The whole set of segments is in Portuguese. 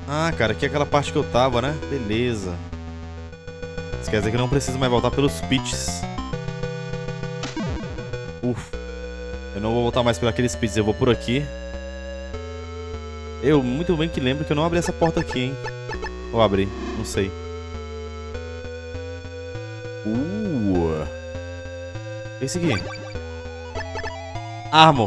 Ah, cara, aqui é aquela parte que eu tava, né? Beleza. Isso quer dizer que eu não preciso mais voltar pelos pits. Ufa. Eu não vou voltar mais por aqueles pits, eu vou por aqui. Eu muito bem que lembro que eu não abri essa porta aqui, hein? Ou abri, não sei. Esse aqui. Armor.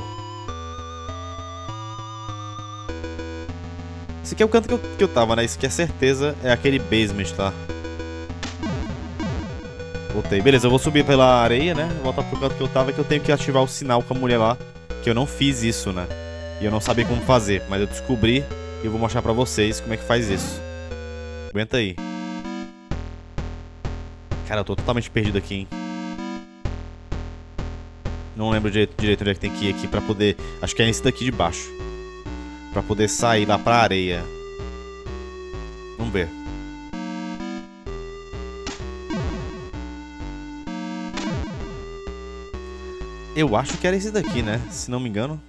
Esse aqui é o canto que eu tava, né? Isso aqui é certeza é aquele basement, tá? Voltei. Beleza, eu vou subir pela areia, né? Voltar pro canto que eu tava, que eu tenho que ativar o sinal com a mulher lá. Que eu não fiz isso, né? E eu não sabia como fazer, mas eu descobri e eu vou mostrar pra vocês como é que faz isso. Aguenta aí. Cara, eu tô totalmente perdido aqui, hein? Não lembro direito onde é que tem que ir aqui pra poder... Acho que é esse daqui de baixo. Pra poder sair lá pra areia. Vamos ver. Eu acho que era esse daqui, né? Se não me engano.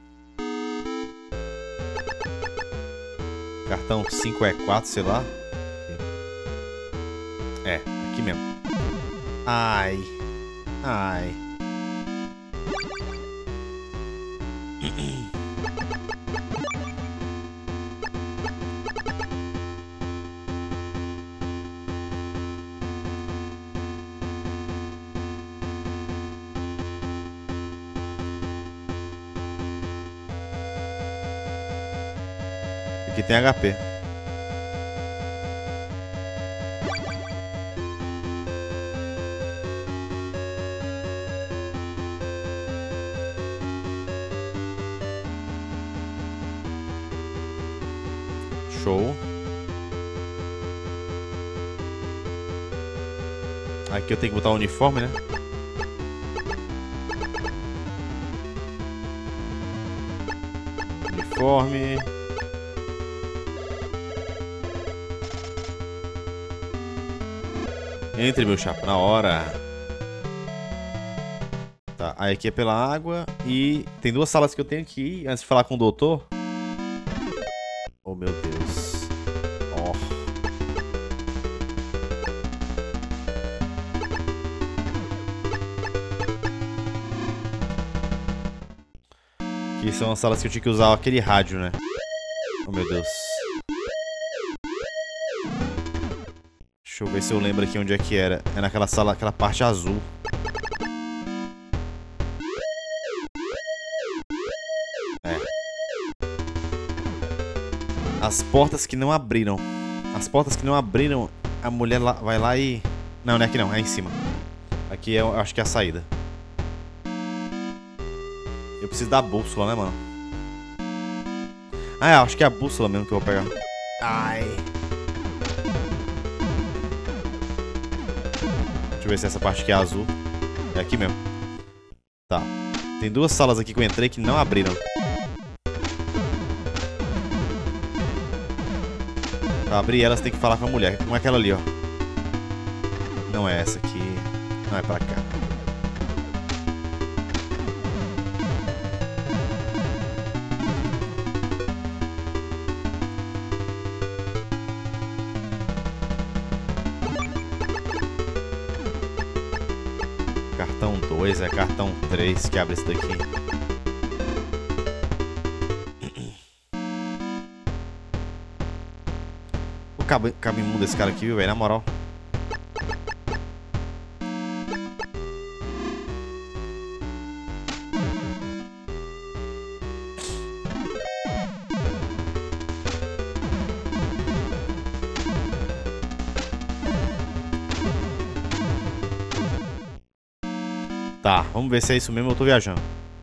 Cartão 5E4, sei lá. É, aqui mesmo. Ai. Ai. Aqui tem HP. Show. Aqui eu tenho que botar o uniforme, né? Uniforme. Entre, meu chapa, na hora. Tá, aí aqui é pela água. E tem duas salas que eu tenho que ir antes de falar com o doutor. Oh, meu Deus. Ó. Aqui são as salas que eu tinha que usar aquele rádio, né? Oh, meu Deus. Deixa eu ver se eu lembro aqui onde é que era. É naquela sala, aquela parte azul. É. As portas que não abriram. As portas que não abriram, a mulher vai lá e... Não, não é aqui não, é em cima. Aqui eu acho que é a saída. Eu preciso da bússola, né, mano? Ah, acho que é a bússola mesmo que eu vou pegar. Ai. Deixa eu ver se essa parte aqui é azul. É aqui mesmo. Tá. Tem duas salas aqui que eu entrei que não abriram. Pra abrir elas tem que falar com a mulher. Como é aquela ali, ó. Não é essa aqui. Não é pra cá. Cartão 2, é cartão 3 que abre esse daqui. O cabo imundo desse cara aqui, viu, velho? Na moral. Tá, vamos ver se é isso mesmo ou eu tô viajando.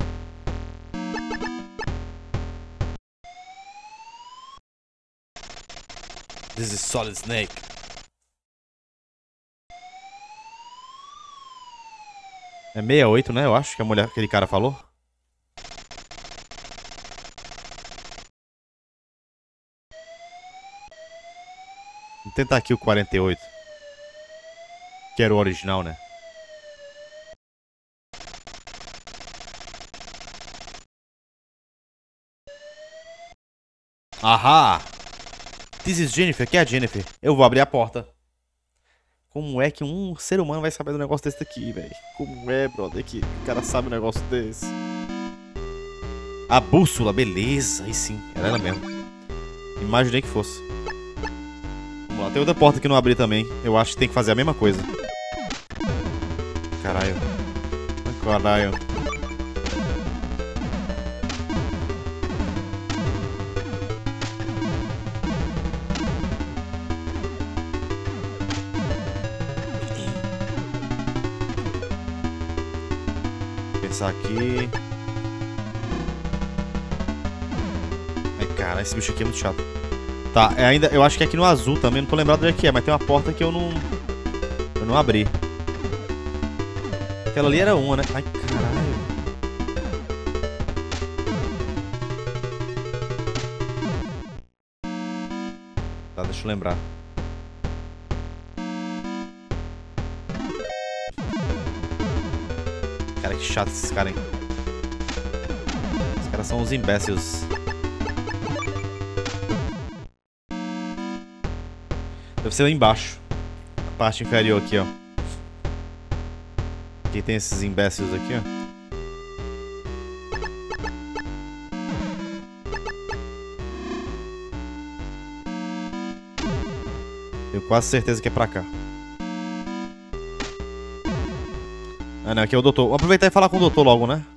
This is Solid Snake. É 68, né? Eu acho que a mulher, aquele cara falou. Vou tentar aqui o 48. Que era o original, né? Ahá! This is Jennifer. Que é a Jennifer? Eu vou abrir a porta. Como é que um ser humano vai saber do negócio desse daqui, velho? Como é, brother, que o cara sabe um negócio desse? A bússola, beleza. Aí sim, era ela mesmo. Imaginei que fosse. Vamos lá, tem outra porta que não abri também. Eu acho que tem que fazer a mesma coisa. Caralho. Caralho. Pensar aqui. Ai, cara, esse bicho aqui é muito chato. Tá, ainda, eu acho que é aqui no azul também, não tô lembrado onde é que é, mas tem uma porta que eu não abri. Aquela ali era uma, né? Ai, caralho. Tá, deixa eu lembrar. Cara, que chato esses caras, hein? Os caras são uns imbéciles. Deve ser lá embaixo. A parte inferior aqui, ó. Aqui tem esses imbéciles aqui, ó. Tenho quase certeza que é pra cá. Ah, não, aqui é o doutor. Vamos aproveitar e falar com o doutor logo, né?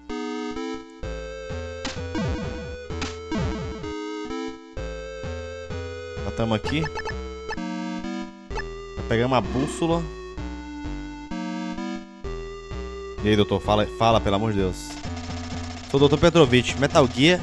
Já estamos aqui. Pegamos a bússola. E aí, doutor, fala, pelo amor de Deus. Sou o Dr. Petrovich. Metal Gear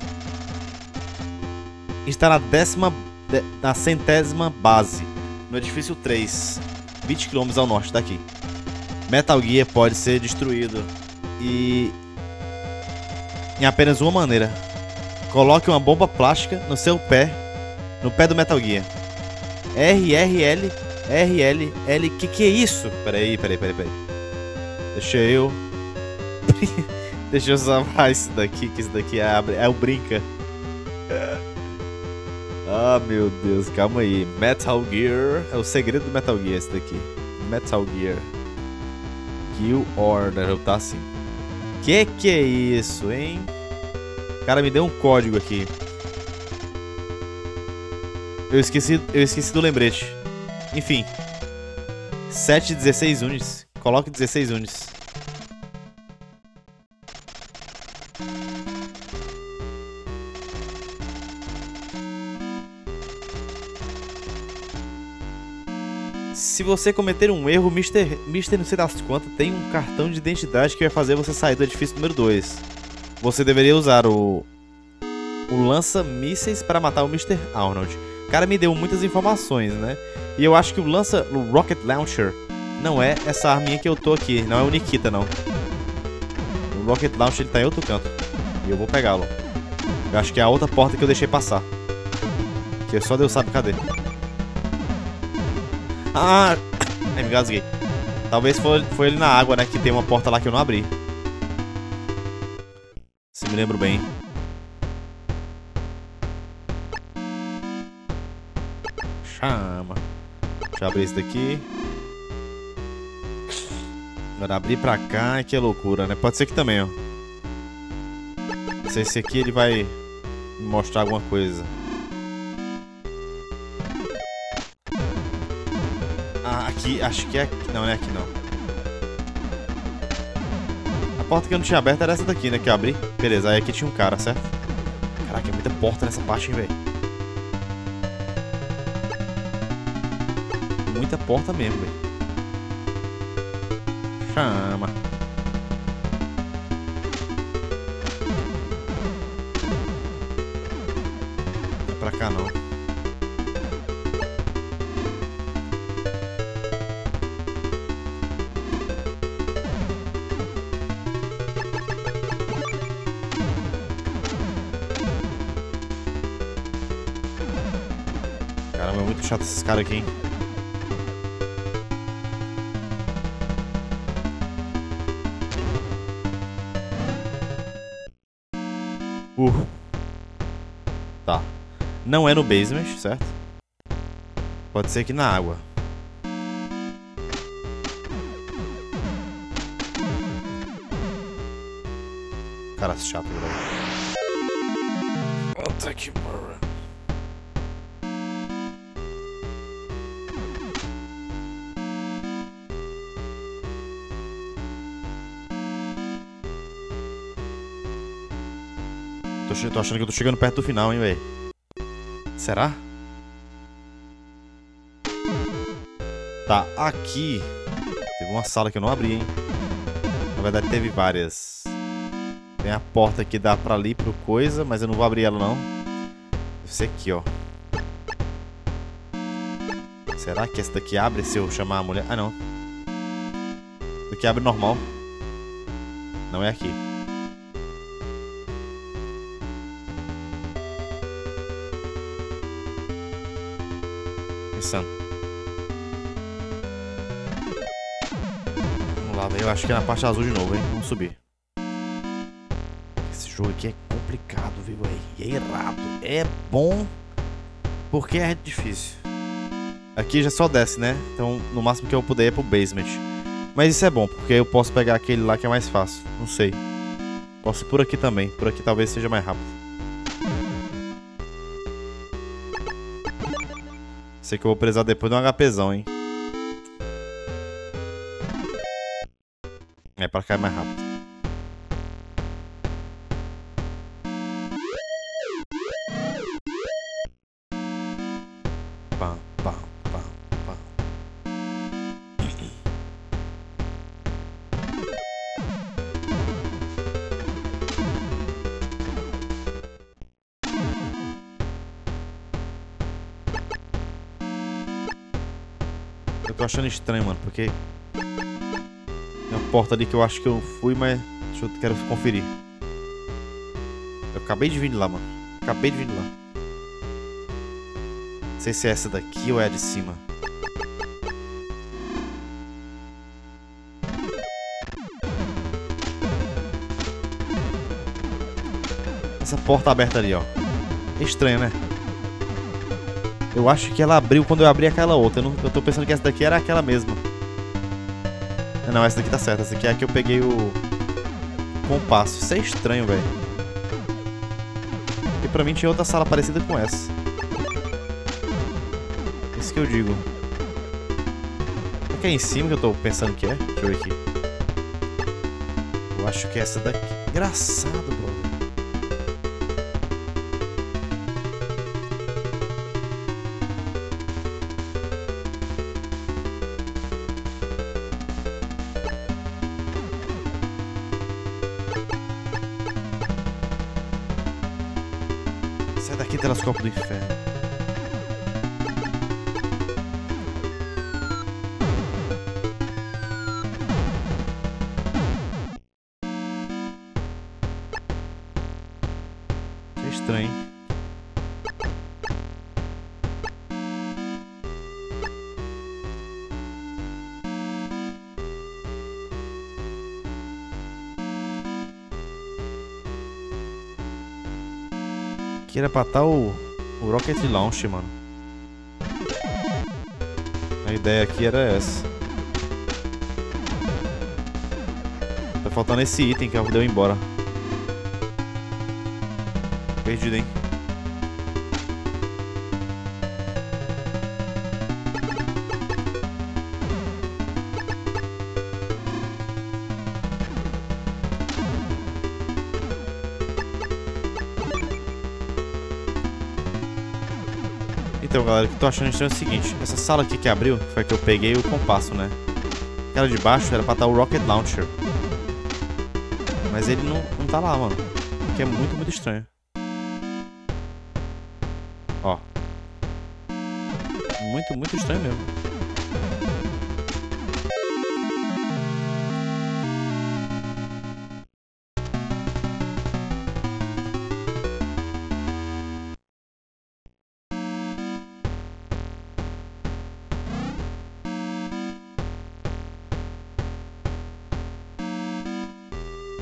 está na centésima base, no edifício 3, 20 km ao norte daqui. Metal Gear pode ser destruído em apenas uma maneira. Coloque uma bomba plástica no seu pé, no pé do Metal Gear. RL, que é isso? Peraí. Deixa eu salvar isso daqui, que isso daqui é o brinca. Ah, meu Deus, calma aí. Metal Gear, é o segredo do Metal Gear esse daqui. Metal Gear Kill Order, tá assim. Que é isso, hein? O cara me deu um código aqui. Eu esqueci do lembrete. Enfim. 716 units. Coloque 16 units. Se você cometer um erro, Mr. não sei das quantas tem um cartão de identidade que vai fazer você sair do edifício número 2. Você deveria usar o lança-mísseis para matar o Mr. Arnold. O cara me deu muitas informações, né? E eu acho que o Rocket Launcher não é essa arminha que eu tô aqui. Não é o Nikita, não. O Rocket Launcher ele tá em outro canto. E eu vou pegá-lo. Eu acho que é a outra porta que eu deixei passar. Que só Deus sabe cadê. Ah! Ai, me engasguei. Talvez foi ele na água, né? Que tem uma porta lá que eu não abri. Se me lembro bem. Chama. Deixa eu abrir esse daqui. Agora abrir pra cá, que é loucura, né? Pode ser que também, ó. Se esse aqui ele vai me mostrar alguma coisa. Ah, aqui, acho que é aqui. Não, não é aqui não. A porta que eu não tinha aberta era essa daqui, né? Que eu abri. Beleza, aí aqui tinha um cara, certo? Caraca, é muita porta nessa parte, hein, velho. Muita porta mesmo, velho. Chama. Não é pra cá, não. Caramba, é muito chato esses caras aqui, hein? Tá. Não é no basement, certo? Pode ser aqui na água. Cara chato, velho. Puta que pariu. Tô achando que eu tô chegando perto do final, hein, velho. Será? Tá, aqui teve uma sala que eu não abri, hein. Na verdade teve várias. Tem a porta que dá pra ali pro coisa, mas eu não vou abrir ela não. Deve ser aqui, ó. Será que essa daqui abre se eu chamar a mulher? Ah, não. Essa daqui abre normal. Não é aqui. Pensando. Vamos lá, velho. Eu acho que é na parte azul de novo, hein. Vamos subir. Esse jogo aqui é complicado, viu, velho? E é errado. É bom porque é difícil. Aqui já só desce, né? Então, no máximo que eu puder é pro basement. Mas isso é bom, porque eu posso pegar aquele lá que é mais fácil. Não sei. Posso ir por aqui também. Por aqui talvez seja mais rápido. Sei que eu vou precisar depois de um HPzão, hein? É, pra cá é mais rápido. Pam, pam, pam, pam. Eu tô achando estranho, mano, porque tem uma porta ali que eu acho que eu fui, mas quero conferir. Eu acabei de vir de lá, mano. Acabei de vir de lá. Não sei se é essa daqui ou é a de cima. Essa porta aberta ali, ó. É estranho, né? Eu acho que ela abriu quando eu abri aquela outra. Eu tô pensando que essa daqui era aquela mesma. Não, essa daqui tá certa. Essa aqui é a que eu peguei o compasso. Isso é estranho, velho. E pra mim tinha outra sala parecida com essa. Isso que eu digo. Será que é em cima que eu tô pensando que é? Deixa eu ver aqui. Eu acho que é essa daqui. Engraçado, brother. Sai daqui, telescópio do inferno. É estranho. Aqui era pra estar o Rocket Launch, mano. A ideia aqui era essa. Tá faltando esse item que deu embora. Perdido, hein? Então, galera, o que eu tô achando estranho é o seguinte. Essa sala aqui que abriu foi a que eu peguei o compasso, né? Aquela de baixo era pra estar o Rocket Launcher. Mas ele não tá lá, mano. O que é muito, muito estranho. Ó. Muito, muito estranho mesmo.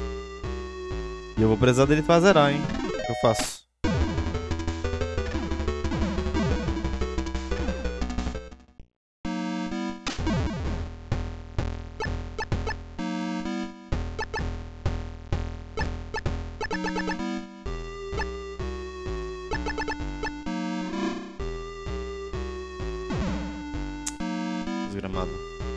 E eu vou precisar dele pra zerar, hein? O que eu faço? aproximado.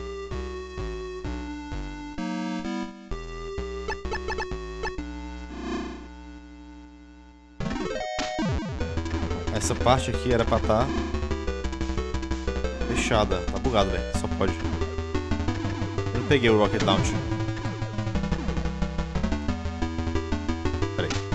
Essa parte aqui era pra estar fechada. Tá bugado, velho. Só pode. Eu não peguei o Rocket Launcher. Pera aí.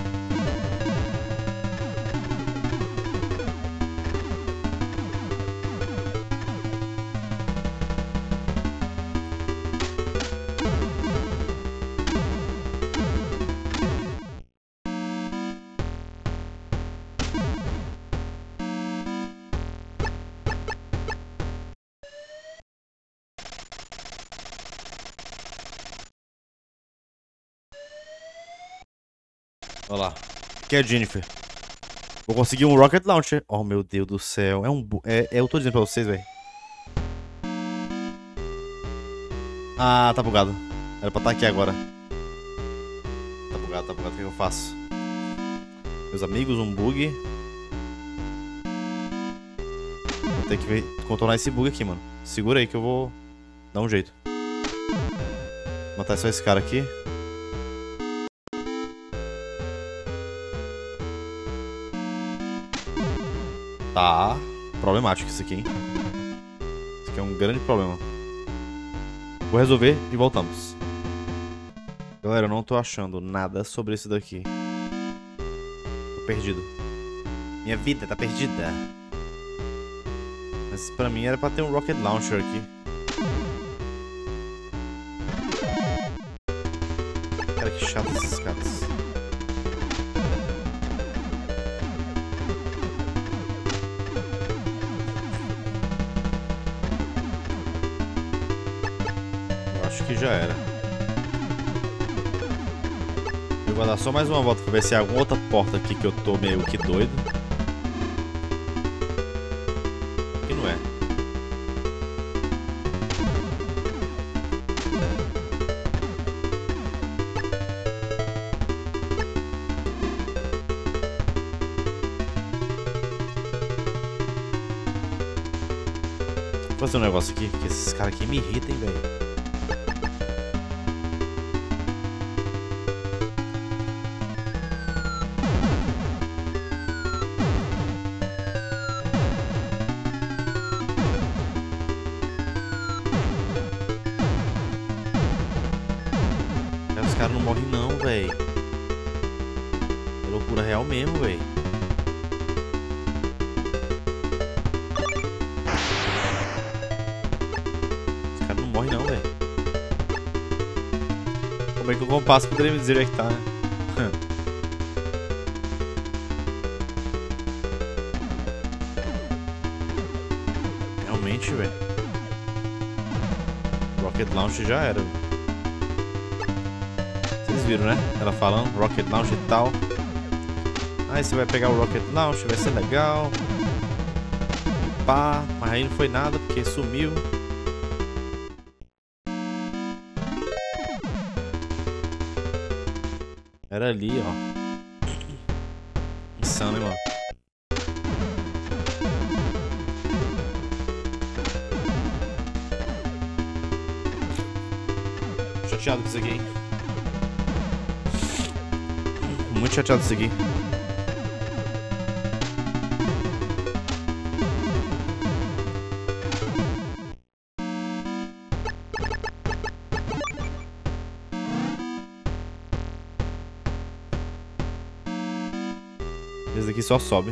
Olha lá. Aqui é a Jennifer. Vou conseguir um Rocket Launcher. Oh, meu Deus do céu. Eu tô dizendo pra vocês, velho. Ah, tá bugado. Era pra estar aqui agora. Tá bugado, tá bugado. O que eu faço? Meus amigos, um bug. Vou ter que contornar esse bug aqui, mano. Segura aí que eu vou dar um jeito. Vou matar só esse cara aqui. Tá problemático isso aqui, hein? Isso aqui é um grande problema. Vou resolver e voltamos. Galera, eu não tô achando nada sobre isso daqui. Tô perdido. Minha vida tá perdida. Mas pra mim era pra ter um Rocket Launcher aqui. Cara, que chato esses caras. Acho que já era. Eu vou dar só mais uma volta pra ver se há alguma outra porta aqui que eu tô meio que doido. Aqui não é. Vou fazer um negócio aqui, que esses caras aqui me irritam, velho. Os caras não morrem não, velho. É loucura real mesmo, velho. Os caras não morrem não, velho. Como é que o compasso poderia me dizer onde é que tá, né? Realmente, velho. Rocket Launch já era, véio. Vocês viram, né? Ela falando Rocket Launch e tal. Aí você vai pegar o Rocket Launch, vai ser legal. Pá, mas aí não foi nada porque sumiu. Era ali, ó. Insano, hein, mano. Chateado com isso aqui, hein? Muito chateado com isso aqui. Esse daqui só sobe.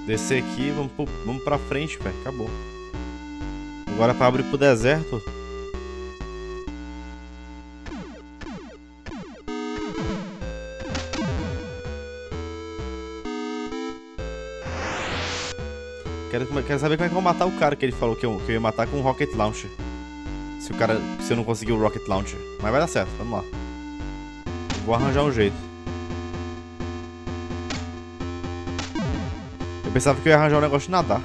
Descer aqui, vamos pra frente, velho. Acabou. Agora pra abrir pro deserto. Quero saber como é que eu vou matar o cara que ele falou que eu ia matar com o Rocket Launcher. Se eu não conseguir o Rocket Launcher. Mas vai dar certo, vamos lá. Vou arranjar um jeito. Eu pensava que eu ia arranjar um negócio de nadar.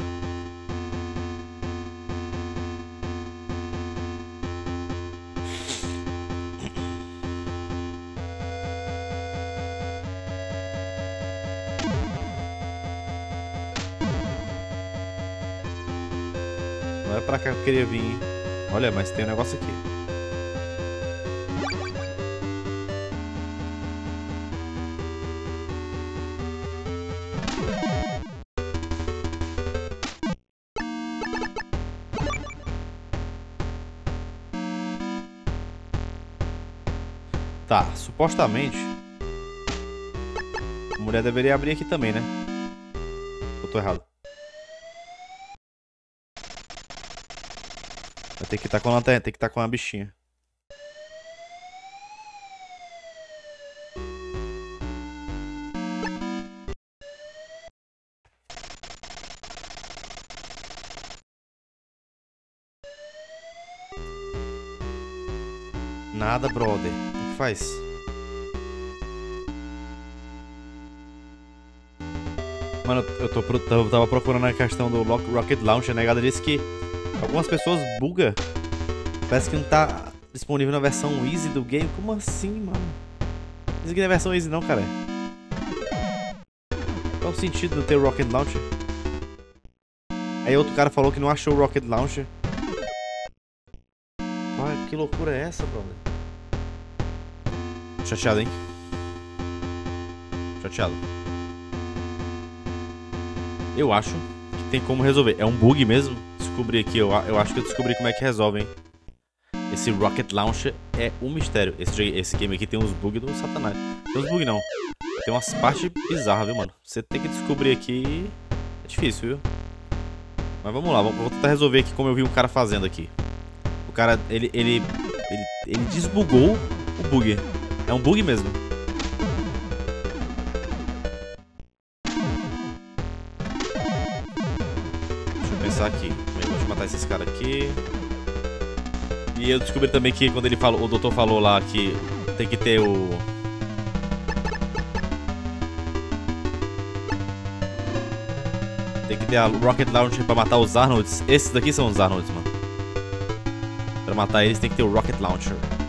Não é pra cá que eu queria vir, hein? Olha, mas tem um negócio aqui. Tá, supostamente a mulher deveria abrir aqui também, né? Eu tô errado. Vai ter que estar com a lanterna, tem que estar com a bichinha. Nada, brother. O que faz? Mano, eu tava procurando a questão do Rocket Launcher, né? Ela disse que algumas pessoas buga. Parece que não tá disponível na versão Easy do game. Como assim, mano? Isso aqui não é versão Easy não, cara. Qual o sentido de ter o Rocket Launcher? Aí outro cara falou que não achou o Rocket Launcher. Ai, que loucura é essa, brother? Chateado, hein? Chateado. Eu acho que tem como resolver. É um bug mesmo? Descobri aqui, eu acho que eu descobri como é que resolve, hein? Esse Rocket Launcher é um mistério. Esse game aqui tem uns bugs do satanás. Tem uns bugs não. Tem umas partes bizarras, viu, mano? Você tem que descobrir aqui. É difícil, viu? Mas vamos lá, vou tentar resolver aqui como eu vi um cara fazendo aqui. O cara, ele desbugou o bug. É um bug mesmo. Deixa eu pensar aqui. Deixa eu matar esses caras aqui. E eu descobri também que quando ele falou, o doutor falou lá que tem que ter o... Tem que ter a Rocket Launcher pra matar os Arnolds. Esses daqui são os Arnolds, mano. Pra matar eles tem que ter o Rocket Launcher.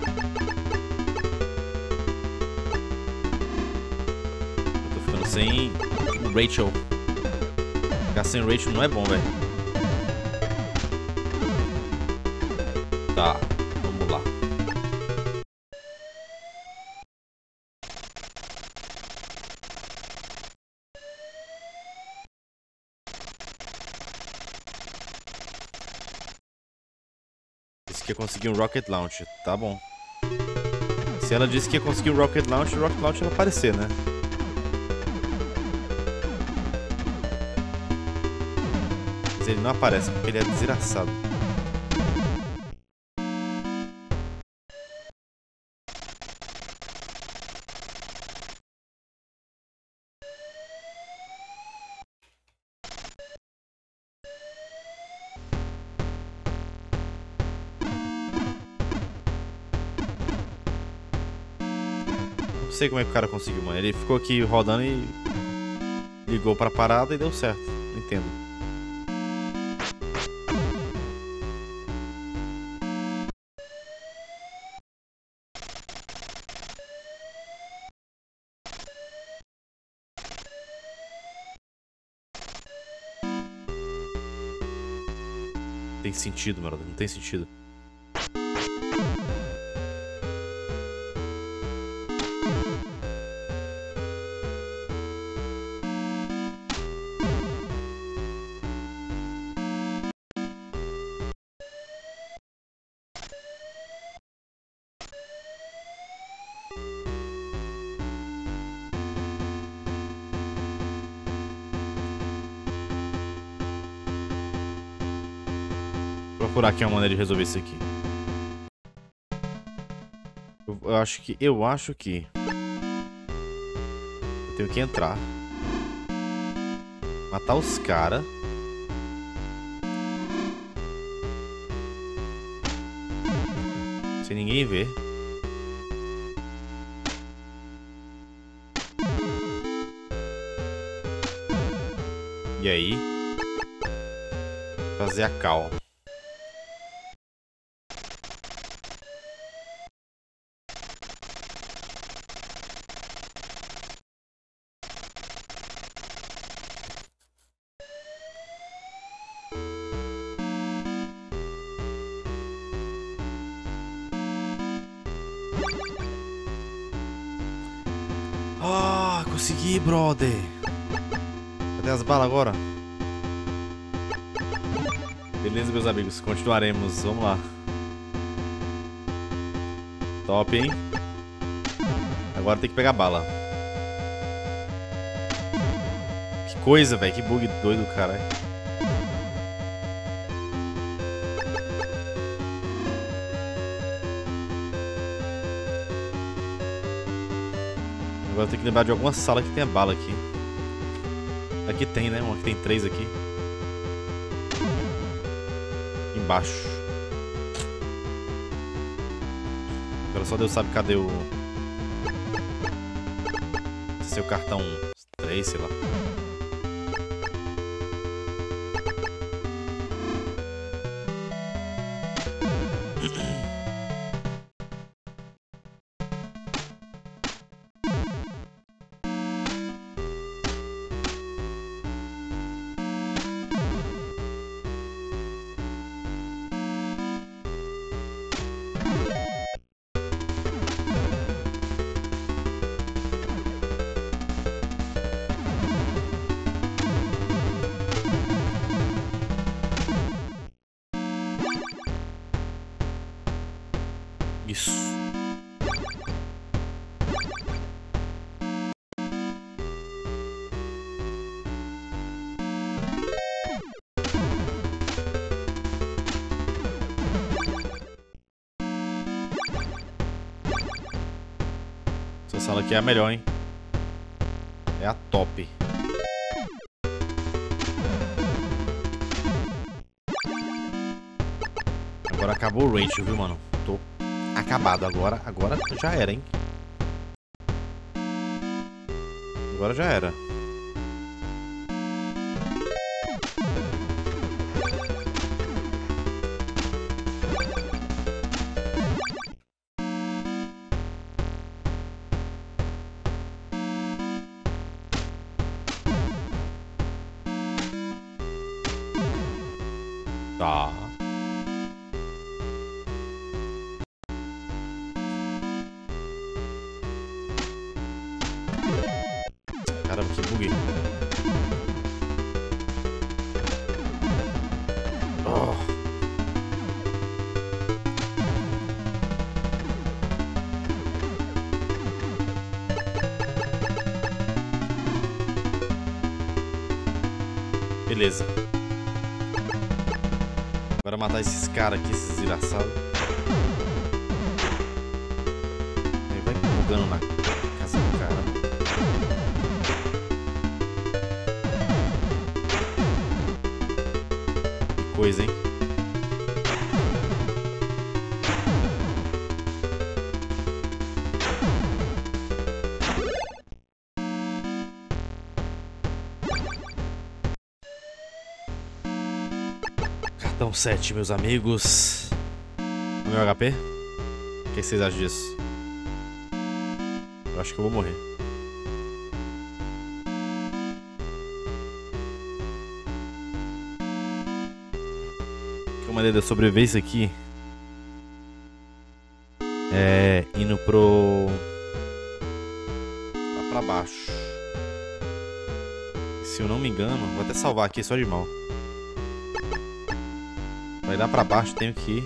Eu tô ficando sem Rachel. Ficar sem Rachel não é bom, velho. Tá, vamos lá. Disse que ia conseguir um Rocket Launcher, tá bom. Se ela disse que ia conseguir o Rocket Launcher vai aparecer, né? Mas ele não aparece porque ele é desgraçado. Não sei como é que o cara conseguiu, mano. Ele ficou aqui rodando e ligou pra parada e deu certo. Não entendo. Tem sentido, mano. Não tem sentido. procurar aqui uma maneira de resolver isso aqui. Eu acho que... Eu tenho que entrar. Matar os caras. Sem ninguém ver. E aí? Fazer a cal. Ah, consegui, brother. Cadê as balas agora? Beleza, meus amigos, continuaremos. Vamos lá. Top, hein? Agora tem que pegar bala. Que coisa, velho. Que bug doido, cara. Agora tem que lembrar de alguma sala que tenha bala aqui. Aqui tem, né? Uma que tem 3 aqui. Embaixo. Agora só Deus sabe cadê o... Esse é o cartão 3, sei lá. Isso. Essa sala aqui é a melhor, hein? É a top. Agora acabou o rage, viu, mano? Tô acabado agora. Agora já era, hein? Agora já era. Tá. Caramba, que bug. Oh. Beleza. Agora matar esses caras aqui, esses desgraçados. Aí vai bugando na casa do cara. Que coisa, hein? Cartão 7, meus amigos. O meu HP? O que vocês acham disso? Eu acho que eu vou morrer. A maneira de eu sobreviver isso aqui é indo lá pra baixo. Se eu não me engano, vou até salvar aqui só de mal. Vai lá pra baixo, tenho que ir.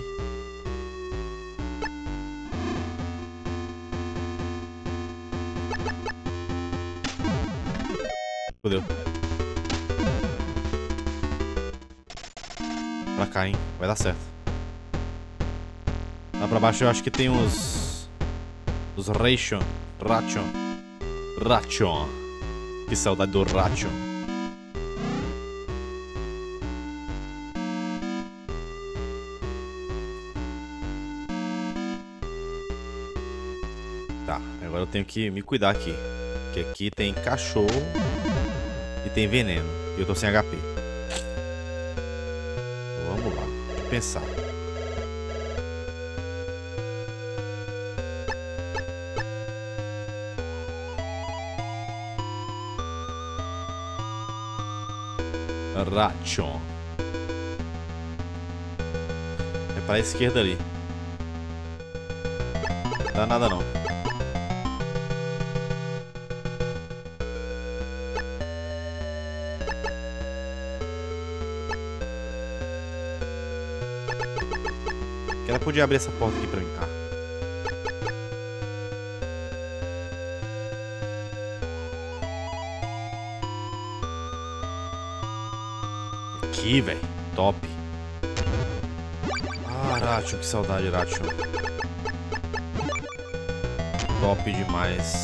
Fudeu. Pra cá, hein? Vai dar certo. pra baixo eu acho que tem os Ration. Ration. Que saudade do Ration. Tá, agora eu tenho que me cuidar aqui. Porque aqui tem cachorro e tem veneno. E eu tô sem HP. Então, vamos lá, deixa eu pensar. Ration. É pra esquerda ali. Não dá nada não. Ela podia abrir essa porta aqui pra mim. Ah. Aqui, velho. Top. Ah, Ration, que saudade, Ration. Top demais.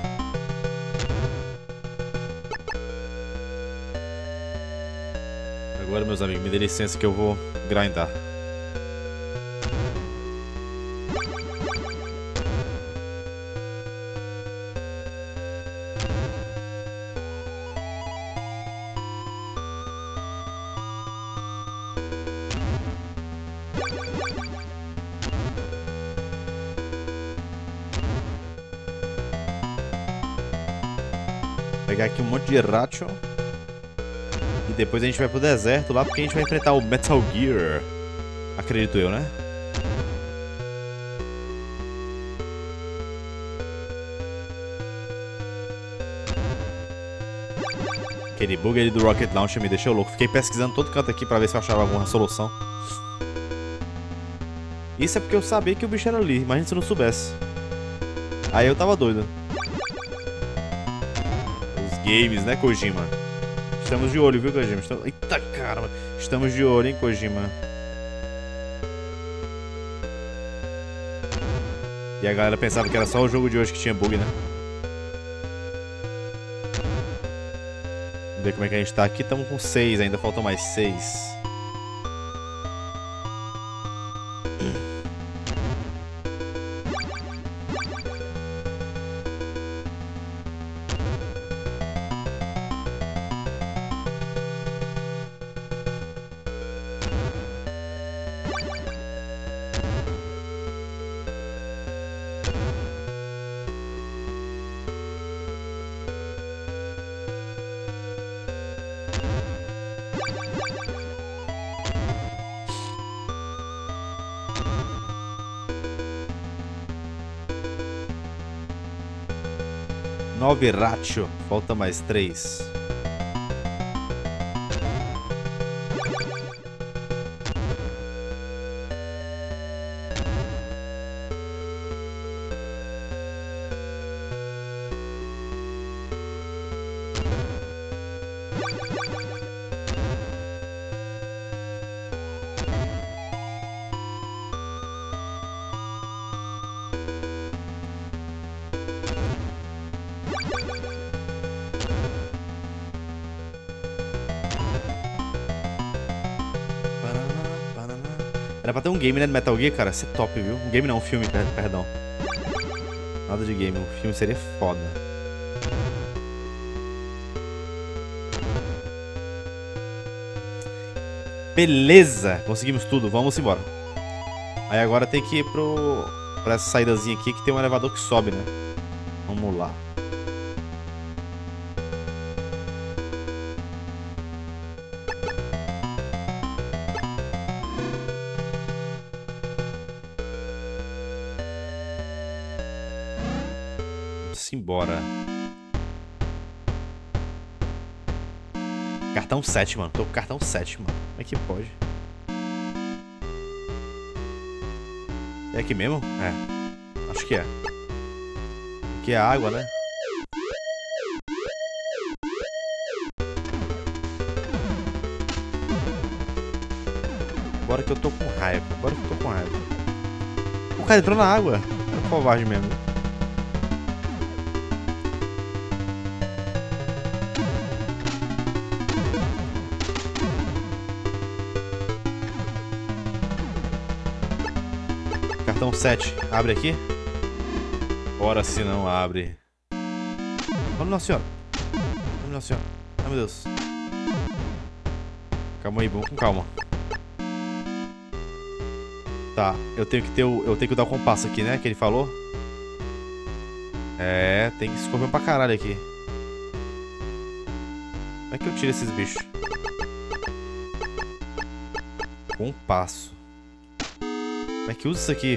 Agora, meus amigos, me dê licença que eu vou grindar. Pegar aqui um monte de Ration. E depois a gente vai pro deserto lá, porque a gente vai enfrentar o Metal Gear. Acredito eu, né? Aquele bug ali do Rocket Launcher me deixou louco. Fiquei pesquisando todo canto aqui pra ver se eu achava alguma solução. Isso é porque eu sabia que o bicho era ali. Imagina se eu não soubesse. Aí eu tava doido. Games, né, Kojima? Estamos de olho, viu, Kojima? Eita, caramba. Estamos de olho, hein, Kojima? E a galera pensava que era só o jogo de hoje que tinha bug, né? Vamos ver como é que a gente tá aqui. Estamos com 6 ainda. Faltam mais 6. Nove Ration, falta mais 3. Era pra ter um game, né, de Metal Gear, cara. Isso é top, viu? Um game não, um filme, perdão. Nada de game, um filme seria foda. Beleza, conseguimos tudo, vamos embora. Aí agora tem que ir pra essa saídazinha aqui que tem um elevador que sobe, né? Vamos lá. Embora. Cartão 7, mano. Tô com cartão 7, mano. Como é que pode? É aqui mesmo? É. Acho que é. Aqui é água, né? Bora que eu tô com raiva. Bora que eu tô com raiva. cara entrou na água. É um covarde mesmo. Cartão 7. Abre aqui? Ora se não abre. Oh, Nossa Senhora. Oh, Nossa Senhora. Ai, meu Deus. Calma aí, vamos com calma. Tá, eu tenho que ter o... Eu tenho que dar o compasso aqui, né? Que ele falou. É, tem que escorrer pra caralho aqui. Como é que eu tiro esses bichos? Compasso. Como é que usa isso aqui?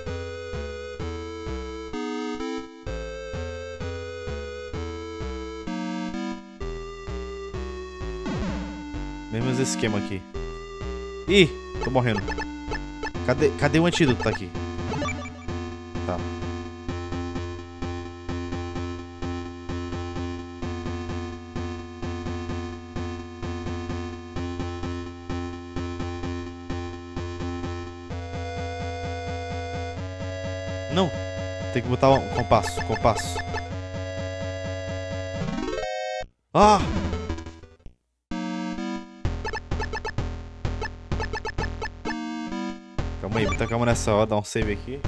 Mesmo esquema aqui. Ih, tô morrendo. Cadê o antídoto? Tá aqui. Tá. Não. Tem que botar um compasso. Compasso. Ah! Calma aí, muita calma nessa hora. Dá um save aqui.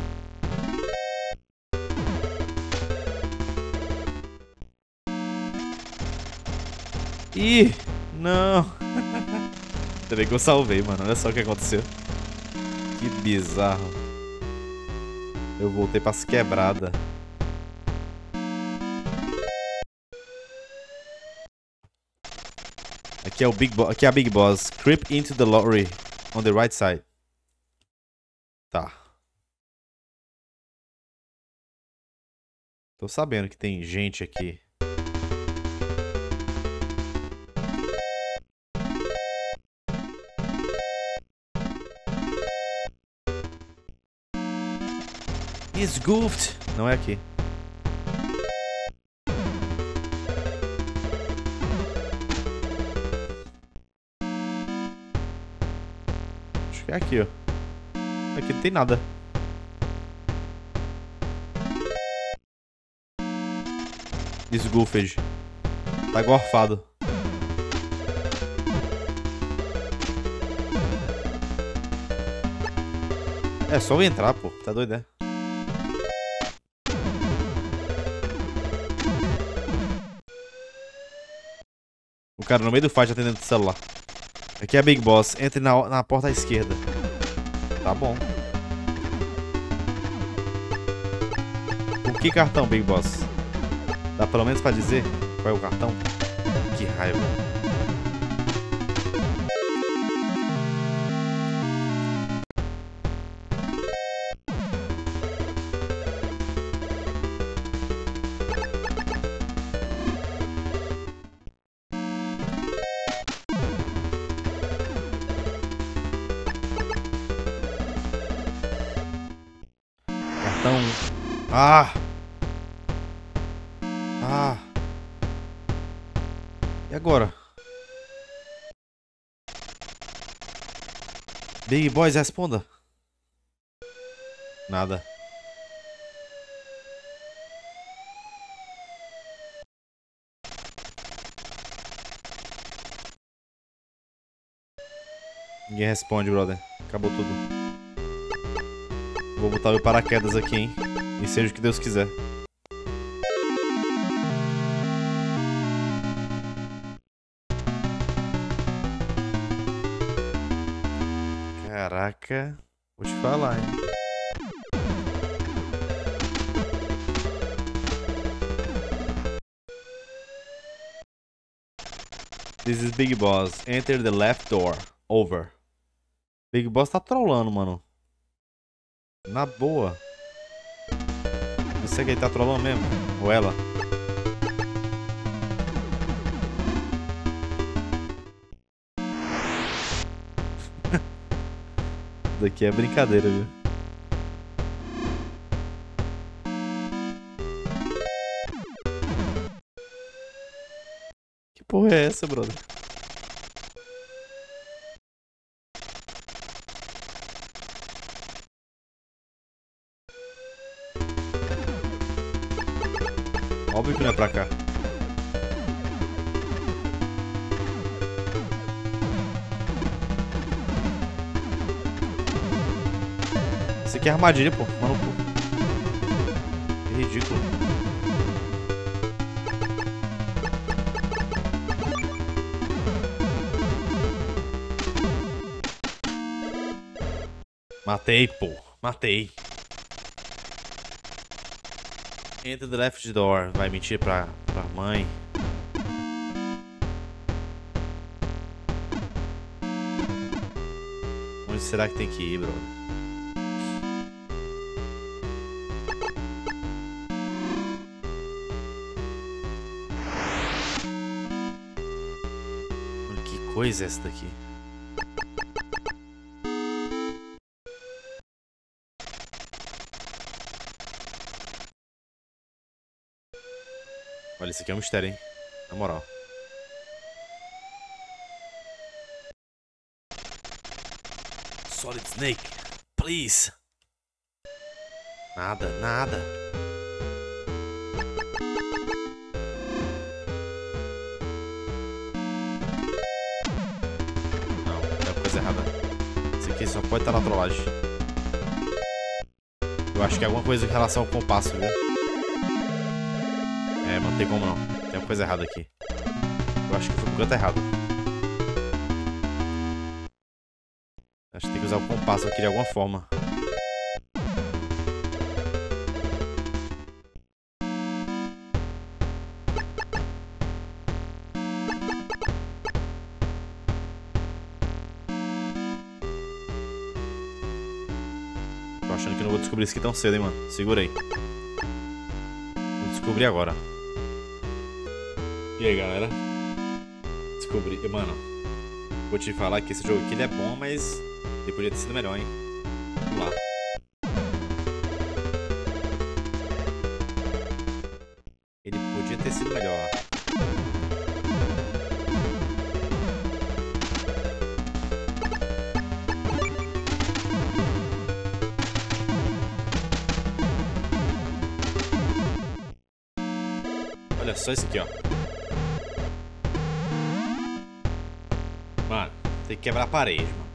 Ih! Não! Ainda bem que eu salvei, mano. Olha só o que aconteceu. Que bizarro. Eu voltei pras quebradas. Aqui é o aqui é a Big Boss. Creep into the lorry on the right side. Tá. Tô sabendo que tem gente aqui. He's goofed. Não é aqui. Acho que é aqui, ó. Aqui não tem nada. He's goofed. Tá gorfado. É só eu entrar, pô. Tá doido, né? O cara no meio do fight atendendo o celular. Aqui é a Big Boss. Entre na porta à esquerda. Tá bom. Com que cartão, Big Boss? Dá pelo menos pra dizer qual é o cartão? Que raiva. Cartão. Ah! Ah! E agora? Big Boys, responda. Nada. Ninguém responde, brother. Acabou tudo. Vou botar meu paraquedas aqui, hein? E seja o que Deus quiser. Caraca. Vou te falar, hein? This is Big Boss. Enter the left door. Over. Big Boss tá trollando, mano. Na boa. Você que ele tá trollando mesmo? Ou ela? Isso daqui é brincadeira, viu? Que porra é essa, brother? Óbvio que não é pra cá. Isso aqui é armadilha, pô. Mano, pô. Que ridículo. Matei, pô. Matei. Enter the left door. Vai mentir pra mãe. Onde será que tem que ir, bro? Olha que coisa é essa daqui. Olha, isso aqui é um mistério, hein? Na moral. Solid Snake, please. Nada, nada. Não, é coisa errada. Isso aqui só pode estar na trollagem. Eu acho que é alguma coisa em relação ao compasso, viu? É, mas não tem como não. Tem uma coisa errada aqui. Eu acho que eu fui pro canto errado. Acho que tem que usar o compasso aqui de alguma forma. Tô achando que não vou descobrir isso aqui tão cedo, hein, mano. Segura aí. Vou descobrir agora. E aí, galera? Descobri... Mano, vou te falar que esse jogo aqui ele é bom, mas ele podia ter sido melhor, hein? Vamos lá. Ele podia ter sido melhor. Olha só isso aqui, ó. Mano, tem que quebrar a parede, mano.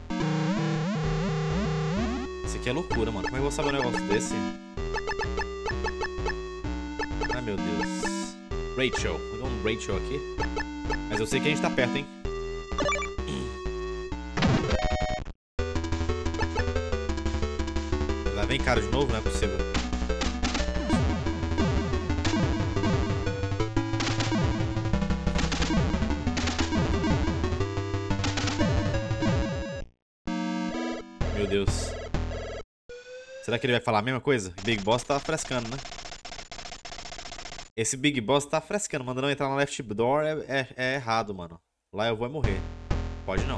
Isso aqui é loucura, mano. Como é que eu vou saber um negócio desse? Ai, meu Deus. Rachel. Vou dar um Rachel aqui. Mas eu sei que a gente tá perto, hein? Lá vem cara de novo, não é possível. Meu Deus. Será que ele vai falar a mesma coisa? O Big Boss tá frescando, né? Esse Big Boss tá frescando. Mandando eu entrar na left door é errado, mano. Lá eu vou morrer. Pode não.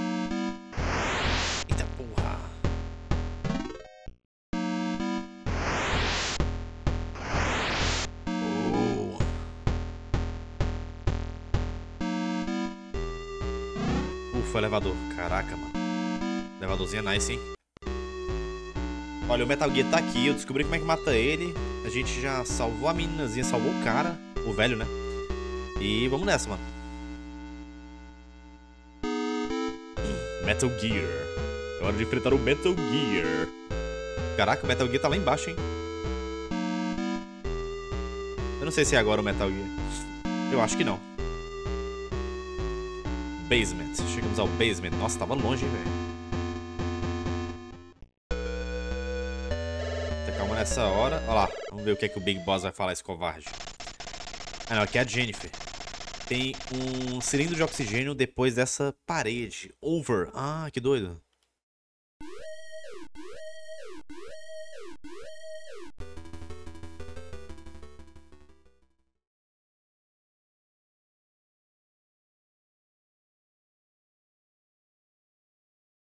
Eita porra. Ufa, elevador. Caraca, mano. Elevadorzinho é nice, hein? Olha, o Metal Gear tá aqui. Eu descobri como é que mata ele. A gente já salvou a meninazinha, salvou o cara. O velho, né? E vamos nessa, mano. Metal Gear. É hora de enfrentar o Metal Gear. Caraca, o Metal Gear tá lá embaixo, hein? Eu não sei se é agora o Metal Gear. Eu acho que não. Basement. Chegamos ao basement. Nossa, tava longe, velho. Calma nessa hora. Olha lá. Vamos ver o que é que o Big Boss vai falar, esse covarde. Ah, não. Aqui é a Jennifer. Tem um cilindro de oxigênio depois dessa parede. Over. Ah, que doido.